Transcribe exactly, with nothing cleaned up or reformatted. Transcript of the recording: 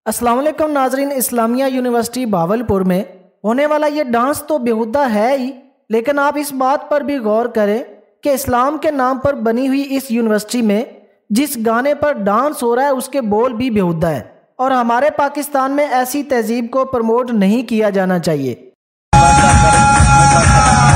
अस्सलाम वालेकुम नाजरीन। इस्लामिया यूनिवर्सिटी भावलपुर में होने वाला ये डांस तो बेहुदा है ही, लेकिन आप इस बात पर भी गौर करें कि इस्लाम के नाम पर बनी हुई इस यूनिवर्सिटी में जिस गाने पर डांस हो रहा है उसके बोल भी बेहुदा है, और हमारे पाकिस्तान में ऐसी तहजीब को प्रमोट नहीं किया जाना चाहिए।